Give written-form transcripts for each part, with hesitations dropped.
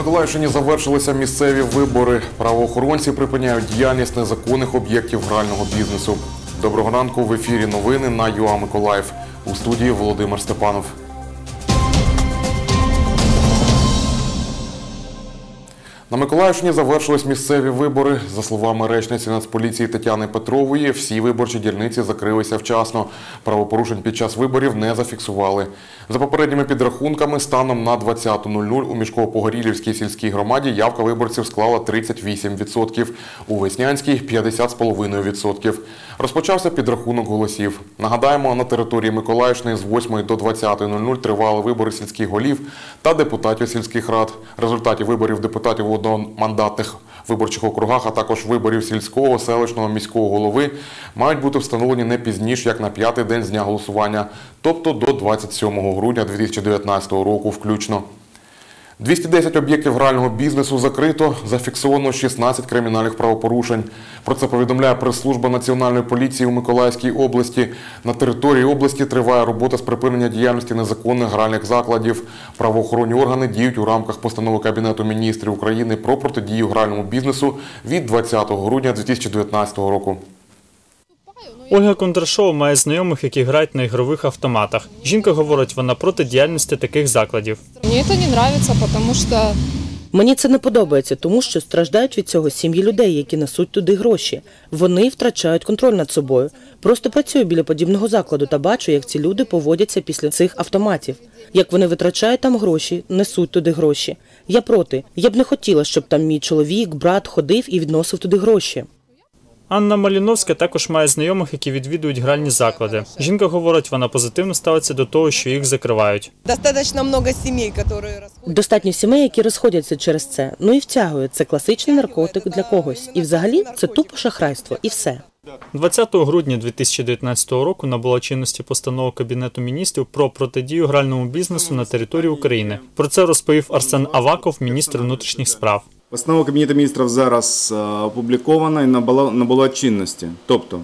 Миколаївщині завершилися місцеві вибори. Правоохоронці припиняють діяльність незаконних об'єктів грального бізнесу. Доброго ранку, в ефірі новини на ЮА Миколаїв. У студії Володимир Степанов. На Миколаївщині завершились місцеві вибори. За словами речниці Нацполіції Тетяни Петрової, всі виборчі дільниці закрилися вчасно. Правопорушень під час виборів не зафіксували. За попередніми підрахунками, станом на 20:00 у Мішково-Погорілівській сільській громаді явка виборців склала 38%, у Веснянській – 50,5%. Розпочався підрахунок голосів. Нагадаємо, на території Миколаївщини з 8 до 20:00 тривали вибори сільських голів та депутатів сільських рад. Результатів виборів депутатів у одномандатних виборчих округах, а також виборів сільського, селищного, міського голови мають бути встановлені не пізніше, як на 5-й день з дня голосування, тобто до 27 грудня 2019 року включно. 210 об'єктів грального бізнесу закрито, зафіксовано 16 кримінальних правопорушень. Про це повідомляє прес-служба Національної поліції у Миколаївській області. На території області триває робота з припинення діяльності незаконних гральних закладів. Правоохоронні органи діють у рамках постанови Кабінету міністрів України про протидію гральному бізнесу від 20 грудня 2019 року. Ольга Кондрашова має знайомих, які грають на ігрових автоматах. Жінка говорить, вона проти діяльності таких закладів. Мені це не подобається, тому що... Мені це не подобається, тому що страждають від цього сім'ї людей, які несуть туди гроші. Вони втрачають контроль над собою. Просто працюю біля подібного закладу та бачу, як ці люди поводяться після цих автоматів. Як вони витрачають там гроші, несуть туди гроші. Я проти. Я б не хотіла, щоб там мій чоловік, брат ходив і відносив туди гроші. Анна Маліновська також має знайомих, які відвідують гральні заклади. Жінка говорить, вона позитивно ставиться до того, що їх закривають. Достатньо сімей, які розходяться через це. Ну і втягують. Це класичний наркотик для когось. І взагалі це тупо шахрайство. І все. 20 грудня 2019 року набула чинності постанова Кабінету міністрів про протидію гральному бізнесу на території України. Про це розповів Арсен Аваков, міністр внутрішніх справ. Постанова Кабінету міністрів зараз опублікована і набула чинності. Тобто,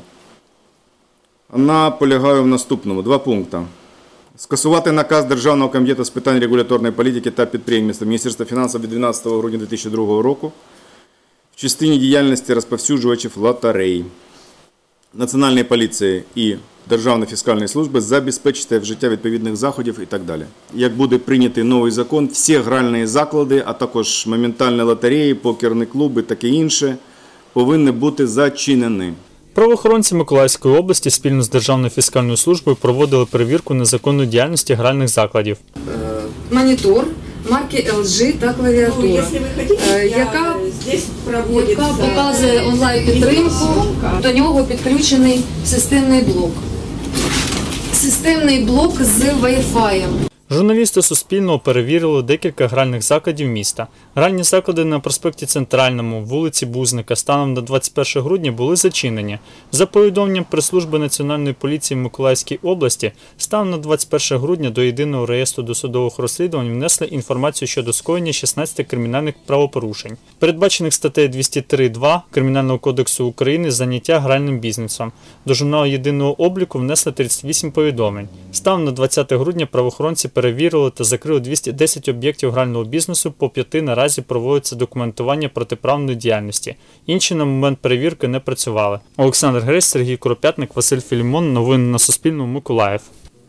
вона полягає в наступному. 2 пункти. Скасувати наказ Державного комітету з питань регуляторної політики та підприємництва Міністерства фінансів від 12 грудня 2002 року в частині діяльності розповсюджувачів лотерей, Національної поліції і Державної фіскальної служби забезпечити вжиття відповідних заходів і так далі. Як буде прийнятий новий закон, всі гральні заклади, а також моментальні лотереї, покерні клуби, таке інше, повинні бути зачинені. Правоохоронці Миколаївської області спільно з Державною фіскальною службою проводили перевірку незаконної діяльності гральних закладів. Монітор марки LG та клавіатура, яка показує онлайн-підтримку, до нього підключений системний блок. Системний блок з Wi-Fi. Журналісти Суспільного перевірили декілька гральних закладів міста. Гральні заклади на проспекті Центральному, вулиці Бузника станом на 21 грудня були зачинені. За повідомленням прес-служби Національної поліції в Миколаївській області, станом на 21 грудня до Єдиного реєстру досудових розслідувань внесли інформацію щодо скоєння 16 кримінальних правопорушень, передбачених статтею 203.2 Кримінального кодексу України заняття гральним бізнесом. До журналу єдиного обліку внесли 38 повідомлень. Станом на 20 грудня правоохоронці перевірили та закрили 210 об'єктів грального бізнесу, по 5 наразі проводиться документування протиправної діяльності. Інші на момент перевірки не працювали. Олександр Гресь, Сергій Куропятник, Василь Філімон. Новини на Суспільному. Миколаїв.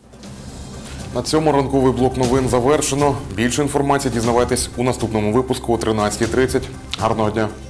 На цьому ранковий блок новин завершено. Більше інформації дізнавайтесь у наступному випуску о 13:30. Гарного дня!